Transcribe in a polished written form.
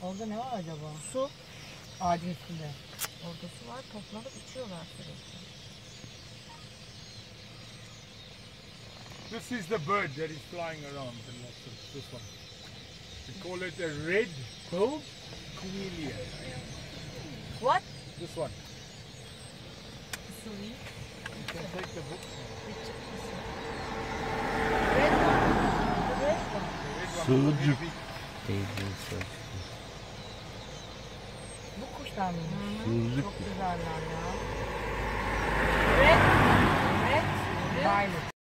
Orada ne var acaba? Su. Ağacın üstünde. Orada su var. Toplanıp içiyorlar sürekli. This is the bird that is flying around in Lobster. This one. We call it a red-billed quelea. What? This one. Sorry. You can take the book. Red one. The red one. The red one. Sığırcık. Bu kuşlar mı? Sığırcık. Çok güzeller ya. Red. Red. Violet.